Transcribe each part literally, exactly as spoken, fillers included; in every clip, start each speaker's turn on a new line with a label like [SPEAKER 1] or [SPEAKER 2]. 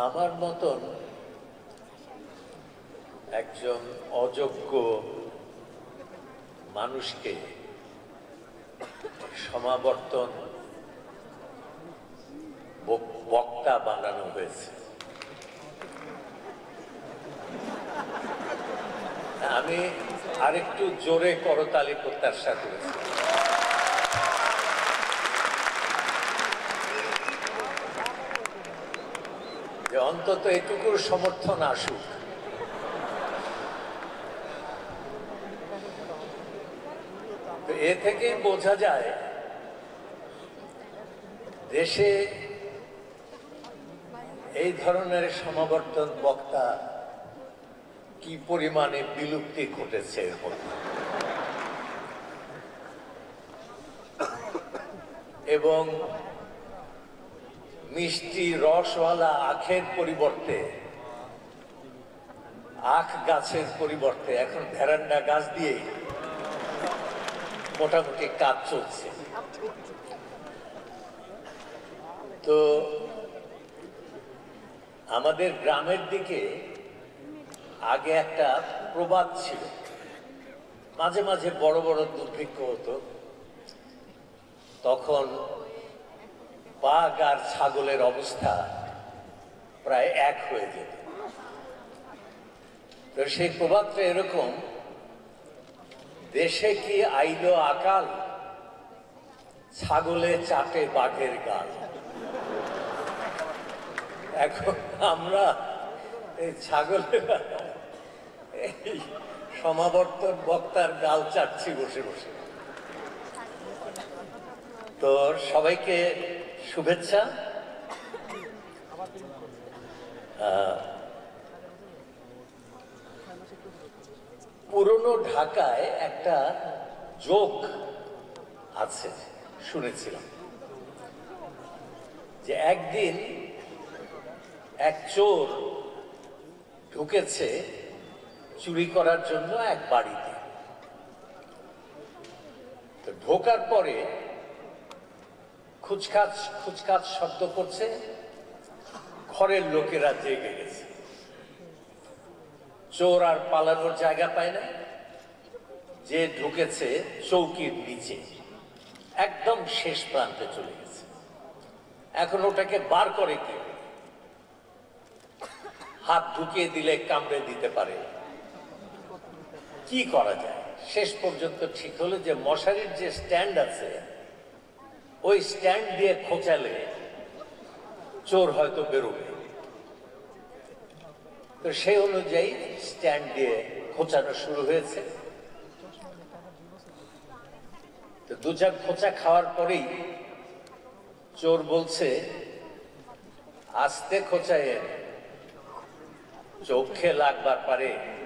[SPEAKER 1] আমার মতন একজন অযোগ্য মানুষকে সমাবর্তন বক্তা বানানো হয়েছে। আমি আরেকটু জোরে করতালি প্রত্যাশা করেছি। যে অন্তত এটুকুর সমর্থন আসুক। তো এ থেকে বোঝা যায় দেশে এই ধরনের সমাবর্তন বক্তা কি পরিমাণে বিলুপ্তি ঘটেছে এর মধ্যে, এবং মিষ্টি রসওয়ালা আখের পরিবর্তে আখ গাছের পরিবর্তে এখন ভেরান্ডা গাছ দিয়ে মোটামুটি কাজ চলছে। তো আমাদের গ্রামের দিকে আগে একটা প্রবাদ ছিল, মাঝে মাঝে বড় বড় দুর্ভিক্ষ হতো, তখন বাঘ আর ছাগলের অবস্থা প্রায় এক হয়ে যেত। তো সেই প্রবাদটা এরকম, দেশে কি আইলো আকাল, ছাগলে চাটে বাঘের গাল। এখন আমরা এই ছাগলের এই সমাবর্তন বক্তার গাল চাটছি বসে বসে। তো সবাইকে শুভেচ্ছা। পুরনো ঢাকায় একটা জোক আছে, শুনেছিলাম যে একদিন এক চোর ঢুকেছে চুরি করার জন্য এক বাড়িতে। তো ঢোকার পরে খুচখাচ খুচখাচ শব্দ করছে, ঘরের লোকেরা জেগে গেছে। চোর আর পালানোর জায়গা পায় না, যে ঢুকেছে চৌকির নিচে একদম শেষ প্রান্তে চলে গেছে। এখন ওটাকে বার করে কি? হাত ঢুকিয়ে দিলে কামড়ে দিতে পারে, কি করা যায়? শেষ পর্যন্ত ঠিক হলো যে মশারির যে স্ট্যান্ড আছে ওই স্ট্যান্ড দিয়ে খোঁচালে চোর হয়তো বেরোবে। তো সেই অনুযায়ী স্ট্যান্ড দিয়ে খোঁচানো শুরু হয়েছে। তো দু চার খোঁচা খাওয়ার পরেই চোর বলছে, আস্তে খোঁচায়, চোখে লাগবার পারে,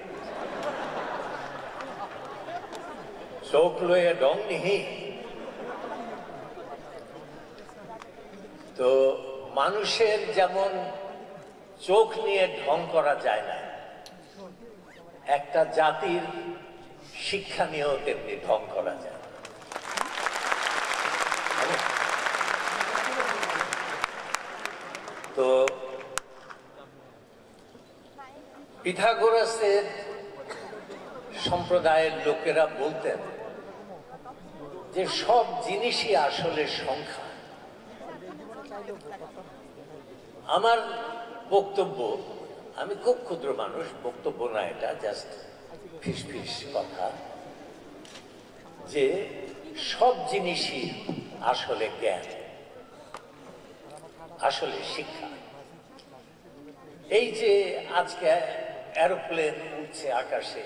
[SPEAKER 1] চোখ লয়ে ডং নিহি। তো মানুষের যেমন চোখ নিয়ে ঢং করা যায় না, একটা জাতির শিক্ষা নিয়েও তেমনি ঢং করা যায়। তো পিথাগোরাসের সম্প্রদায়ের লোকেরা বলতেন যে সব জিনিসই আসলে সংখ্যা। আমার বক্তব্য, আমি খুব ক্ষুদ্র মানুষ, বক্তব্য না এটা, জাস্ট ফিস ফিস কথা, যে সব জিনিসই আসলে জ্ঞান, আসলে শিক্ষা। এই যে আজকে এরোপ্লেন উঠছে আকাশে,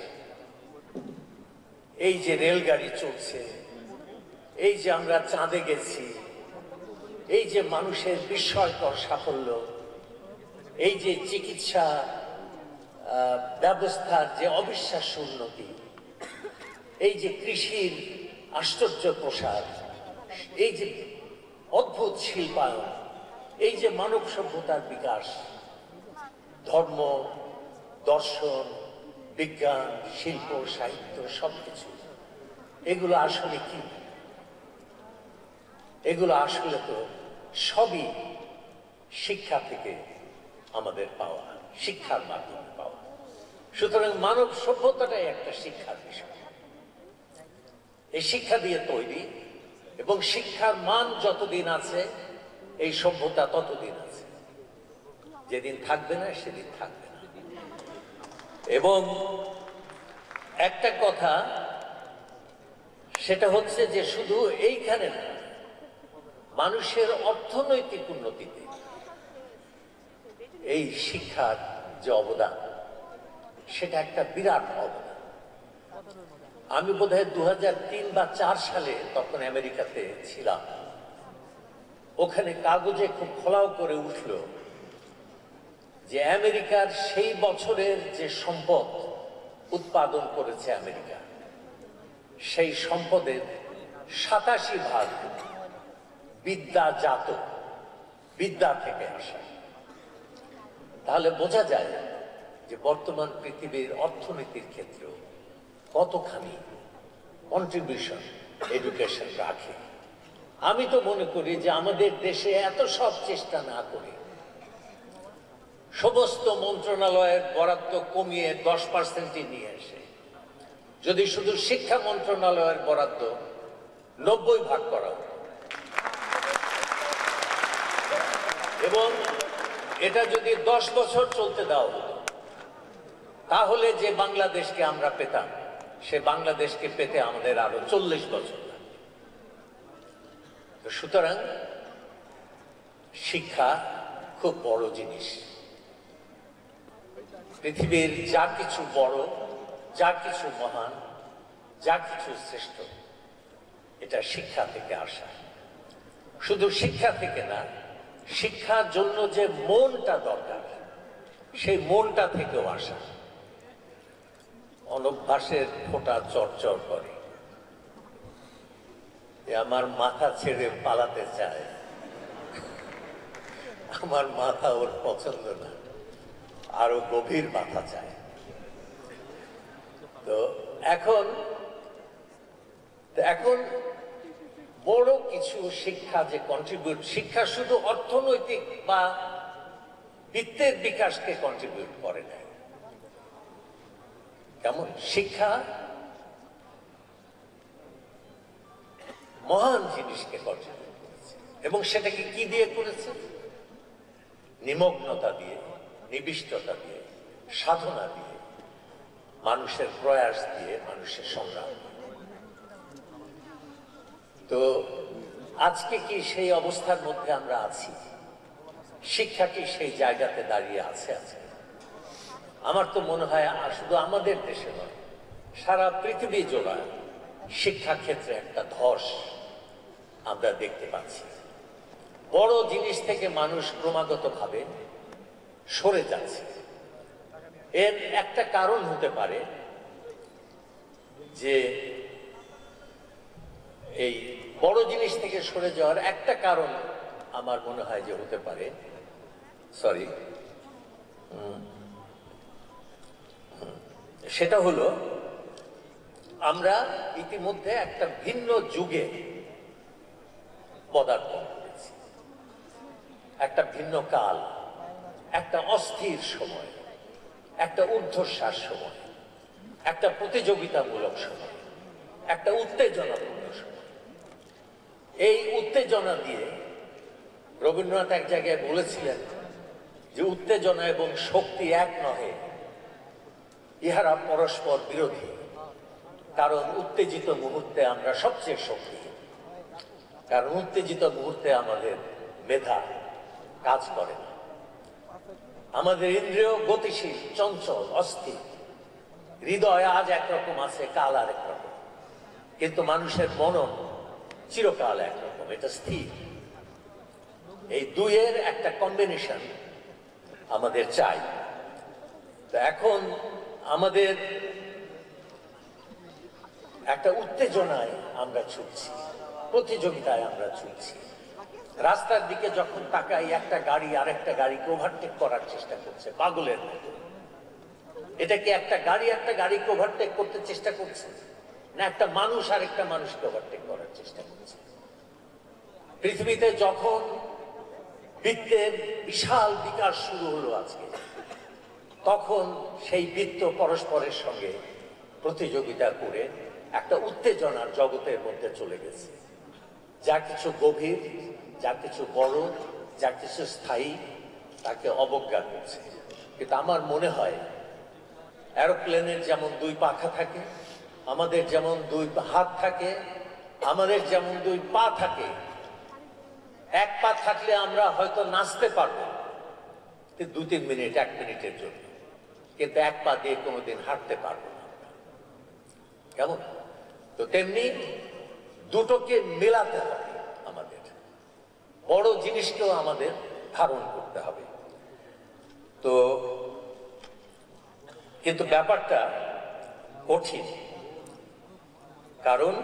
[SPEAKER 1] এই যে রেলগাড়ি চলছে, এই যে আমরা চাঁদে গেছি, এই যে মানুষের বিস্ময়কর সাফল্য, এই যে চিকিৎসা ব্যবস্থার যে অবিশ্বাস্য উন্নতি, এই যে কৃষির আশ্চর্য প্রসার, এই যে অদ্ভুত শিল্পায়ন, এই যে মানব সভ্যতার বিকাশ, ধর্ম, দর্শন, বিজ্ঞান, শিল্প, সাহিত্য, সবকিছু, এগুলো আসলে কি? এগুলো আসলে তো সবই শিক্ষা থেকে আমাদের পাওয়া, শিক্ষার মাধ্যমে পাওয়া। সুতরাং মানব সভ্যতাটাই একটা শিক্ষার বিষয়। এই শিক্ষা দিয়ে তৈরি, এবং শিক্ষার মান যতদিন আছে এই সভ্যতা ততদিন আছে। যেদিন থাকবে না সেদিন থাকবে না। এবং একটা কথা সেটা হচ্ছে যে শুধু এইখানে না, মানুষের অর্থনৈতিক উন্নতিতে এই শিক্ষার যে অবদান, সেটা একটা বিরাট অবদান। আমি বোধহয় দু হাজার তিন বা চার সালে তখন আমেরিকাতে ছিলাম। ওখানে কাগজে খুব ফলাও করে উঠল যে আমেরিকার সেই বছরের যে সম্পদ উৎপাদন করেছে আমেরিকা, সেই সম্পদের সাতাশি ভাগ বিদ্যাজাত, বিদ্যা থেকে আসা। তাহলে বোঝা যায় যে বর্তমান পৃথিবীর অর্থনীতির ক্ষেত্রে কতখানি কন্ট্রিবিউশন এডুকেশন রাখে। আমি তো মনে করি যে আমাদের দেশে এত সব চেষ্টা না করে সমস্ত মন্ত্রণালয়ের বরাদ্দ কমিয়ে দশ পার্সেন্টই নিয়ে এসে যদি শুধু শিক্ষা মন্ত্রণালয়ের বরাদ্দ নব্বই ভাগ করা হতো, এবং এটা যদি দশ বছর চলতে দেওয়া হতো, তাহলে যে বাংলাদেশকে আমরা পেতাম সে বাংলাদেশকে পেতে আমাদের আরো চল্লিশ বছর লাগবে। সুতরাং শিক্ষা খুব বড় জিনিস। পৃথিবীর যা কিছু বড়, যা কিছু মহান, যা কিছু শ্রেষ্ঠ, এটা শিক্ষা থেকে আসা। শুধু শিক্ষা থেকে না, শিক্ষার জন্য যে মনটা দরকার সেই মনটা থেকেও আসা। অনভ্যাসের ফোঁটা চরচর করে, আমার মাথা ছেড়ে পালাতে চায়, আমার মাথা ওর পছন্দ না, আরো গভীর মাথা চায়। তো এখন এখন বড় কিছু শিক্ষা যে কন্ট্রিবিউট, শিক্ষা শুধু অর্থনৈতিক বা বিত্তের বিকাশকে কন্ট্রিবিউট করে না। কেমন শিক্ষা মহান জিনিসকে কন্ট্রিবিউট করেছে, এবং সেটাকে কি দিয়ে করেছে? নিমগ্নতা দিয়ে, নিবিষ্টতা দিয়ে, সাধনা দিয়ে, মানুষের প্রয়াস দিয়ে, মানুষের সংগ্রাম। তো আজকে কি সেই অবস্থার মধ্যে আমরা আছি? শিক্ষা কি সেই জায়গাতে দাঁড়িয়ে আছে? আছে আমার তো মনে হয় শুধু আমাদের দেশে নয়, সারা পৃথিবী জোড়া শিক্ষা ক্ষেত্রে একটা ধস আমরা দেখতে পাচ্ছি। বড় জিনিস থেকে মানুষ ক্রমাগত ভাবে সরে যাচ্ছে। এর একটা কারণ হতে পারে যে এই বড় জিনিস থেকে সরে যাওয়ার একটা কারণ আমার মনে হয় যে হতে পারে, সরি সেটা হলো আমরা ইতিমধ্যে একটা ভিন্ন যুগে পদার্পণ করেছি। একটা ভিন্ন কাল, একটা অস্থির সময়, একটা ঊর্ধ্বশ্বাস সময়, একটা প্রতিযোগিতামূলক সময়, একটা উত্তেজনাপূর্ণ সময়। এই উত্তেজনা দিয়ে রবীন্দ্রনাথ এক জায়গায় বলেছিলেন যে উত্তেজনা এবং শক্তি এক নহে, ইহারা পরস্পর বিরোধী। কারণ উত্তেজিত মুহূর্তে আমরা সবচেয়ে শক্তিহীন, কারণ উত্তেজিত মুহূর্তে আমাদের মেধা কাজ করে না, আমাদের ইন্দ্রিয় গতিশীল, চঞ্চল, অস্থির। হৃদয় আজ একরকম আছে, কাল আর একরকম, কিন্তু মানুষের মনন চিরকাল একরকম, এটা স্থির। এই দুইয়ের একটা কম্বিনেশন আমাদের চাই। তো এখন আমাদের একটা উত্তেজনায় আমরা ছুটছি, প্রতিযোগিতায় আমরা ছুটছি। রাস্তার দিকে যখন তাকাই, একটা গাড়ি আরেকটা গাড়িকে ওভারটেক করার চেষ্টা করছে পাগলের মতো। এটা কি একটা গাড়ি একটা গাড়িকে ওভারটেক করতে চেষ্টা করছে, না একটা মানুষ আরেকটা মানুষকে ওভারটেক করার চেষ্টা করছে? পৃথিবীতে যখন বৃত্তের বিশাল বিকাশ শুরু হলো আজকে। তখন সেই বৃত্ত পরস্পরের সঙ্গে প্রতিযোগিতা করে একটা উত্তেজনার জগতের মধ্যে চলে গেছে। যা কিছু গভীর, যা কিছু বড়, যা কিছু স্থায়ী, তাকে অবজ্ঞা করছে। কিন্তু আমার মনে হয় এরোপ্লেনের যেমন দুই পাখা থাকে, আমাদের যেমন দুই হাত থাকে, আমাদের যেমন দুই পা থাকে। এক পা থাকলে আমরা হয়তো নাচতে পারবো দু তিন মিনিট, এক মিনিটের জন্য, কিন্তু এক পা দিয়ে কোনোদিন হাঁটতে পারবো না। কেমন? তো তেমনি দুটোকে মেলাতে হবে আমাদের, বড় জিনিসকেও আমাদের ধারণ করতে হবে। তো কিন্তু ব্যাপারটা কঠিন, কারণ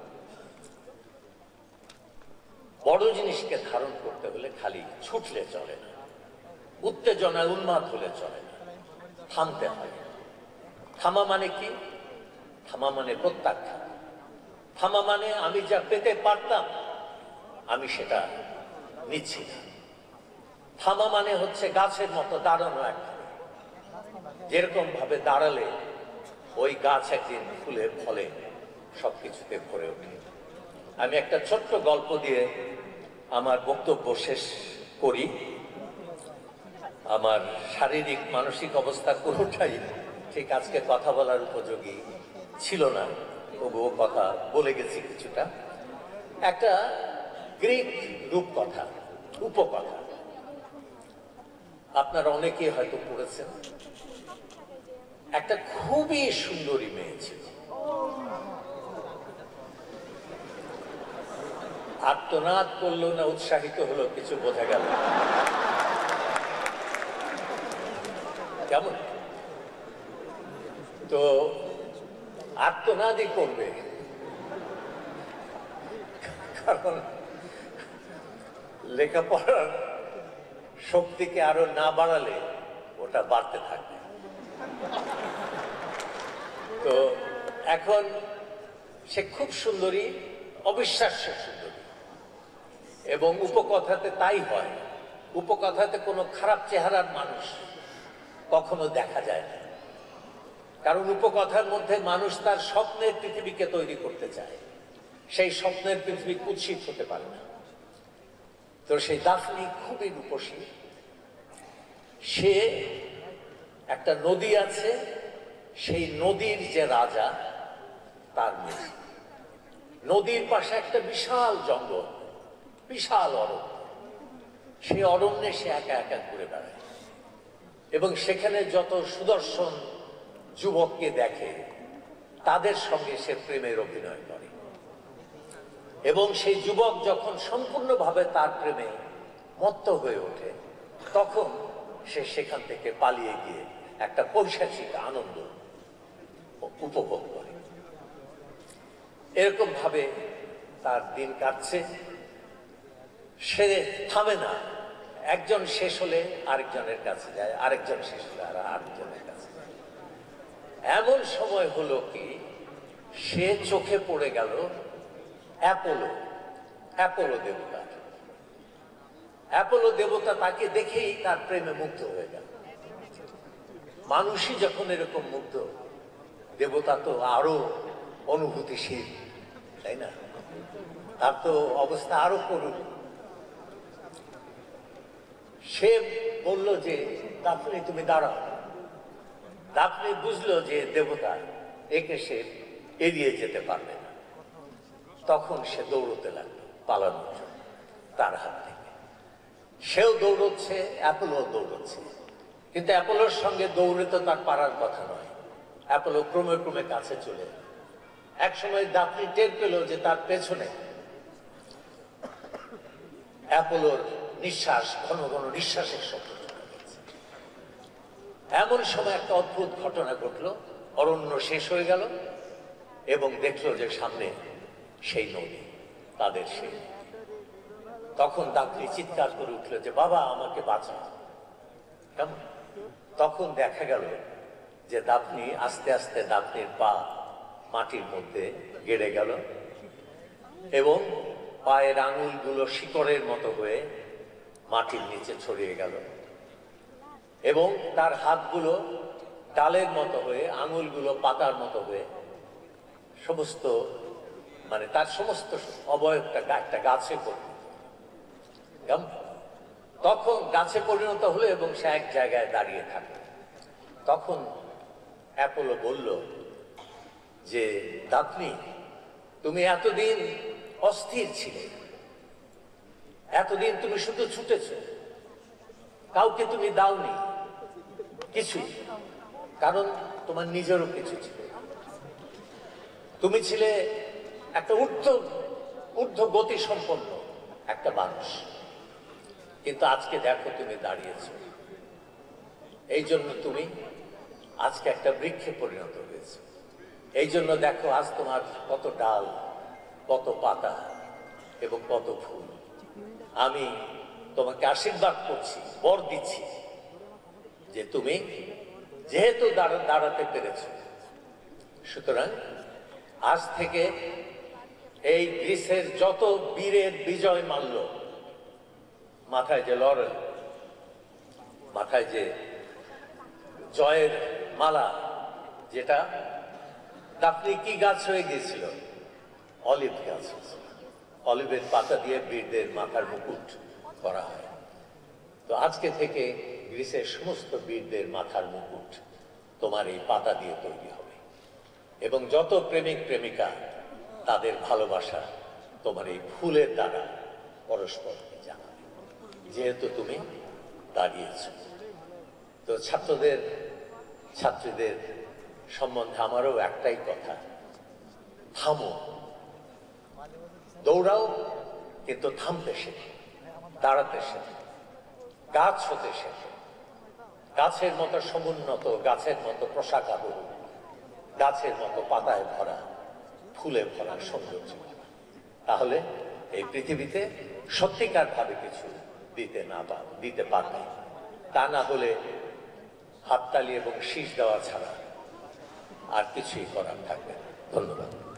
[SPEAKER 1] বড় জিনিসকে ধারণ করতে হলে খালি ছুটলে চলে না, উত্তেজনায় উন্মাদ হলে চলে না, থামতে হয়। থামা মানে কি? থামা মানে প্রত্যাখ্যান। থামা মানে আমি যা পেতে পারতাম আমি সেটা নিচ্ছি না। থামা মানে হচ্ছে গাছের মতো দাঁড়ানো, একখানে যেরকম ভাবে দাঁড়ালে ওই গাছ একদিন ফুলে ফলে সবকিছুতে ভরে ওঠে। আমি একটা ছোট্ট গল্প দিয়ে আমার বক্তব্য শেষ করি। আমার শারীরিক মানসিক অবস্থা কোনোটাই ঠিক আজকে কথা বলার উপযোগী ছিল না, তবুও কথা বলে গেছি কিছুটা। একটা গ্রিক রূপকথা, উপকথা, আপনারা অনেকেই হয়তো পড়েছেন। একটা খুবই সুন্দরী মেয়ে ছিল, আর্তনাদ করলো না উৎসাহিত হলো কিছু বোঝা গেল। কেমন? তো আর্তনাদই করবে, কারণ লেখাপড়ার শক্তিকে আরো না বাড়ালে ওটা বাড়তে থাকবে। তো এখন সে খুব সুন্দরী, অবিশ্বাস্য সুন্দরী, এবং উপকথাতে তাই হয়। উপকথাতে কোনো খারাপ চেহারার মানুষ কখনো দেখা যায় না, কারণ উপকথার মধ্যে মানুষ তার স্বপ্নের পৃথিবীকে তৈরি করতে চায়, সেই স্বপ্নের পৃথিবী কুৎসিত হতে পারে না। তো সেই দাফনি খুবই রূপসী। সে একটা নদী আছে, সেই নদীর যে রাজা তার মেয়ে। নদীর পাশে একটা বিশাল জঙ্গল, বিশাল অরণ্য। সেই অরণ্যে সে একা একা ঘুরে বেড়ায় এবং সেখানে যত সুদর্শন যুবককে দেখে তাদের সঙ্গে সে প্রেমের অভিনয় করে। এবং সেই যুবক যখন সম্পূর্ণভাবে তার প্রেমে মত্ত হয়ে ওঠে, তখন সে সেখান থেকে পালিয়ে গিয়ে একটা পৈশাচিক আনন্দ উপভোগ করে। এরকম ভাবে তার দিন কাটছে, সে থামে না। একজন শেষ হলে আরেকজনের কাছে যায়, আরেকজন শেষ হলে আর আরেকজনের কাছে যায়। এমন সময় হলো কি সে চোখে পড়ে গেল অ্যাপোলো, অ্যাপোলো দেবতা। অ্যাপোলো দেবতা তাকে দেখেই তার প্রেমে মুগ্ধ হয়ে গেল। মানুষই যখন এরকম মুগ্ধ, দেবতা তো আরো অনুভূতিশীল, তাই না? তার তো অবস্থা আরো করুন। সে বলল যে দাফনি তুমি দাঁড়াও। দাফনি বুঝলো যে দেবতা একে সে এড়িয়ে যেতে পারবে না। তখন সে দৌড়তে লাগলো পালানোর জন্য তার হাত থেকে। সেও দৌড়চ্ছে, অ্যাপোলো দৌড়চ্ছে, কিন্তু অ্যাপোলোর সঙ্গে দৌড়ে তো তার পারার কথা নয়। অ্যাপোলো ক্রমে ক্রমে কাছে চলে। এক সময় দাফনি টের পেল যে তার পেছনে অ্যাপোলোর নিঃশ্বাস, ঘন ঘন নিঃশ্বাসের শব্দ শোনা যাচ্ছে। এমন সময় একটা অদ্ভুত ঘটনা ঘটলো। অরণ্য শেষ হয়ে গেল এবং দেখলো যে সামনে সেই নদী, তাদের সেই। তখন দাফনি চিৎকার করে উঠলো যে বাবা আমাকে বাঁচাও। কেমন? তখন দেখা গেল যে দাফনি আস্তে আস্তে, দাফনির পা মাটির মধ্যে গেড়ে গেল এবং পায়ের আঙুলগুলো শিকড়ের মতো হয়ে মাটির নিচে ছড়িয়ে গেল এবং তার হাতগুলো ডালের মতো হয়ে, আঙুলগুলো পাতার মতো হয়ে সমস্ত মানে তার সমস্ত অবয়বটা একটা গাছে পরিণত হলো। তখন গাছে পরিণত হলো এবং সে এক জায়গায় দাঁড়িয়ে থাকে। তখন অ্যাপোলো বলল যে দাফনি, তুমি এতদিন অস্থির ছিলে, এতদিন তুমি শুধু ছুটেছ, কাউকে তুমি দাওনি কিছুই, কারণ তোমার নিজেরও কিছু ছিল। তুমি ছিলে একটা ঊর্ধ্ব ঊর্ধ্ব গতি সম্পন্ন একটা মানুষ, কিন্তু আজকে দেখো তুমি দাঁড়িয়েছ। এই জন্য তুমি আজকে একটা বৃক্ষে পরিণত হয়েছে। এই জন্য দেখো আজ তোমার কত ডাল, কত পাতা এবং কত ফুল। আমি তোমাকে আশীর্বাদ করছি, বর দিচ্ছি যে তুমি যেহেতু দাঁড়াতে পেরেছ, সুতরাং আজ থেকে এই গ্রিসের যত বীরের বিজয় মাল্য, মাথায় যে লরেল, মাথায় যে জয়ের মালা, যেটা দাফনি কি গাছ হয়ে গিয়েছিল? অলিভ গাছ। অলিভের পাতা দিয়ে বীরদের মাথার মুকুট করা হয়। তো আজকে থেকে গ্রিসের সমস্ত বীরদের মাথার মুকুট তোমার এই পাতা দিয়ে তৈরি হবে এবং যত প্রেমিক প্রেমিকা তাদের ভালোবাসা তোমার এই ফুলের দ্বারা পরস্পরকে জানাবে, যেহেতু তুমি দাঁড়িয়েছ। তো ছাত্রদের ছাত্রীদের সম্বন্ধে আমারও একটাই কথা, থামো, দৌড়াও কিন্তু থামতে শেখো, দাঁড়াতে শেখো, গাছ হতে শেখো, গাছের মতো সমুন্নত, গাছের মতো প্রশাখাহ, গাছের মতো পাতায় ভরা, ফুলে ভরা সৌন্দর্য। তাহলে এই পৃথিবীতে সত্যিকার ভাবে কিছু দিতে না পা দিতে পারবে। তা না হলে হাততালি এবং শীষ দেওয়া ছাড়া আর কিছুই করার থাকবে না। ধন্যবাদ।